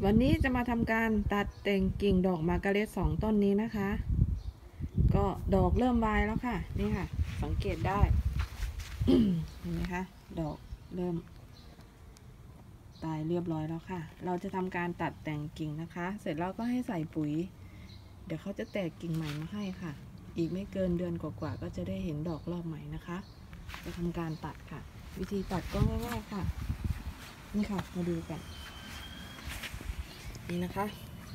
วันนี้จะมาทำการตัดแต่งกิ่งดอกมาร์กาเร็ต2 ต้นนี้นะคะ ก็ดอกเริ่มบานแล้วค่ะนี่ค่ะสังเกตได้ เห็นไหมคะดอกเริ่มตายเรียบร้อยแล้วค่ะเราจะทำการตัดแต่งกิ่งนะคะ เสร็จแล้วก็ให้ใส่ปุ๋ยเดี๋ยวเขาจะแตกกิ่งใหม่มาให้ค่ะอีกไม่เกินเดือนกว่าๆก็จะได้เห็นดอกรอบใหม่นะคะจะทำการตัดค่ะวิธีตัดก็ง่ายๆค่ะนี่ค่ะมาดูกันนี่นะคะ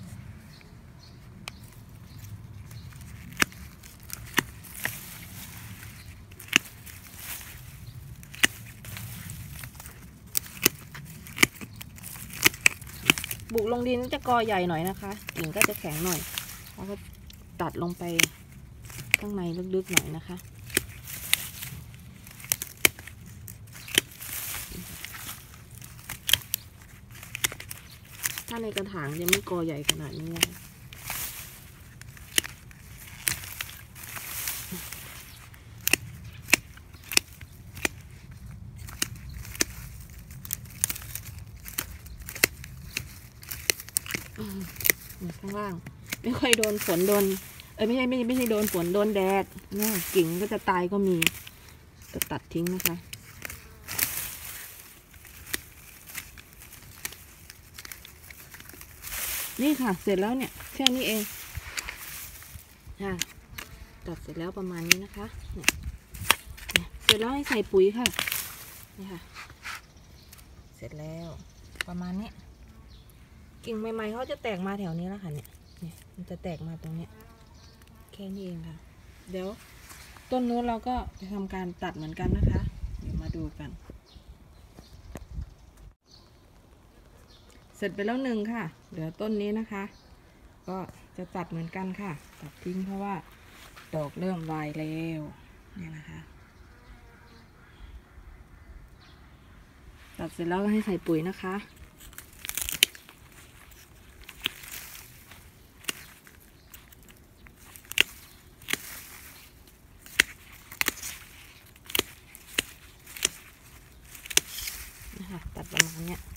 บุกลงดินจะกอใหญ่หน่อยนะคะกิ่งก็จะแข็งหน่อยแล้วก็ตัดลงไปข้างในลึกๆหน่อยนะคะถ้าในกระถางยังไม่กอใหญ่ขนาดนี้นะคะข้างล่างไม่ค่อยโดนฝนโดนไม่ใช่โดนฝนโดนแดดเนี่ยกิ่งก็จะตายก็มีจะตัดทิ้งนะคะนี่ค่ะเสร็จแล้วเนี่ยแค่นี้เองค่ะตัดเสร็จแล้วประมาณนี้นะคะเนี่ยเสร็จแล้วให้ใส่ปุ๋ยค่ะนี่ค่ะเสร็จแล้วประมาณนี้กิ่งใหม่ๆเขาจะแตกมาแถวนี้แล้วค่ะเนี่ยมันจะแตกมาตรงนี้แค่นี้เองค่ะเดี๋ยวต้นนู้นเราก็จะทำการตัดเหมือนกันนะคะเดี๋ยวมาดูกันเสร็จไปแล้วหนึ่งค่ะเหลือต้นนี้นะคะก็จะตัดเหมือนกันค่ะตัดทิ้งเพราะว่าดอกเริ่มวายแล้วเนี่ยนะคะตัดเสร็จแล้วก็ให้ใส่ปุ๋ยนะคะตัดประมาณเนี้ย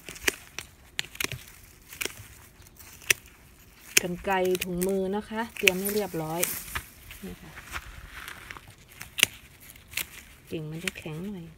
กรรไกรถุงมือนะคะเตรียมให้เรียบร้อยนี่ค่ะกิ่งมันจะแข็งหน่อย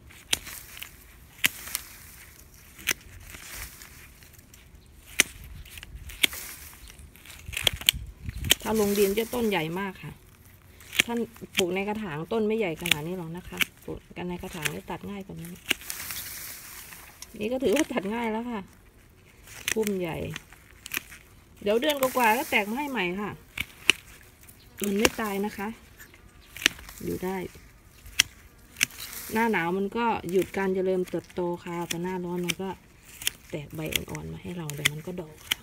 ถ้าลงดินจะต้นใหญ่มากค่ะท่านปลูกในกระถางต้นไม่ใหญ่ขนาดนี้หรอกนะคะปลูกกันในกระถางนี่ตัดง่ายกว่านี้นี่ก็ถือว่าตัดง่ายแล้วค่ะพุ่มใหญ่เดี๋ยวเดือนกว่าๆก็แตกมาให้ใหม่ค่ะมันไม่ตายนะคะอยู่ได้หน้าหนาวมันก็หยุดการเจริญเติบโตค่ะแต่หน้าร้อนมันก็แตกใบอ่อนๆมาให้เราเดี๋ยวมันก็ดอกค่ะ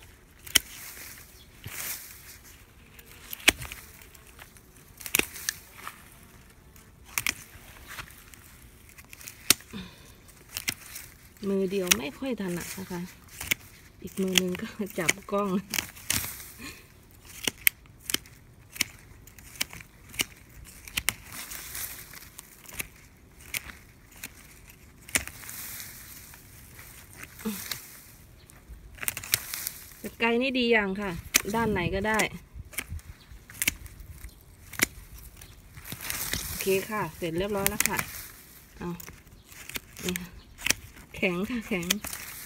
มือเดียวไม่ค่อยถนัดนะคะอีกมือนึงก็จับกล้องไกลนี่ดีอย่างค่ะด้านไหนก็ได้โอเคค่ะเสร็จเรียบร้อยแล้วค่ะเอานี่แข็งค่ะแข็ง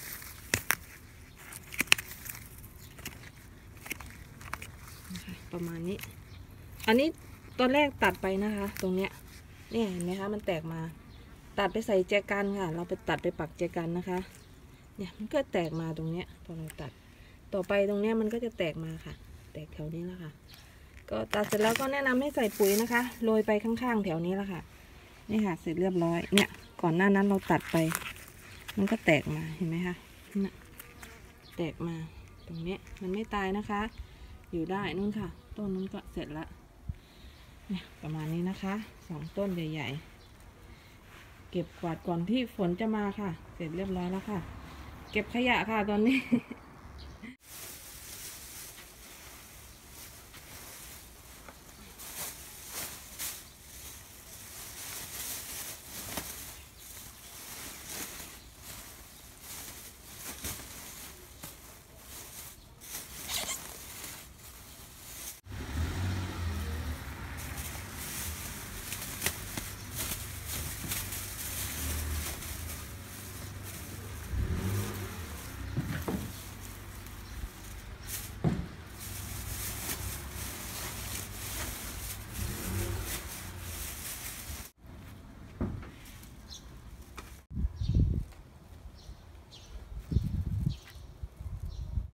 ประมาณนี้อันนี้ตอนแรกตัดไปนะคะตรงเนี้ยนี่เห็นไหมคะมันแตกมาตัดไปใส่แจกันค่ะเราไปตัดไปปักแจกันนะคะเนี่ยมันก็แตกมาตรงเนี้ยพอเราตัดต่อไปตรงเนี้ยมันก็จะแตกมาค่ะแตกแถวนี้แล้วค่ะก็ตัดเสร็จแล้วก็แนะนำให้ใส่ปุ๋ยนะคะโรยไปข้างๆแถวนี้แล้วค่ะนี่ค่ะเสร็จเรียบร้อยเนี่ยก่อนหน้านั้นเราตัดไปมันก็แตกมาเห็นไหมคะเนี่ยแตกมาตรงนี้มันไม่ตายนะคะอยู่ได้นู่นค่ะต้นนู้นก็เสร็จละเนี่ยประมาณนี้นะคะ2 ต้นใหญ่ๆเก็บกวาดก่อนที่ฝนจะมาค่ะเสร็จเรียบร้อยแล้วค่ะเก็บขยะค่ะตอนนี้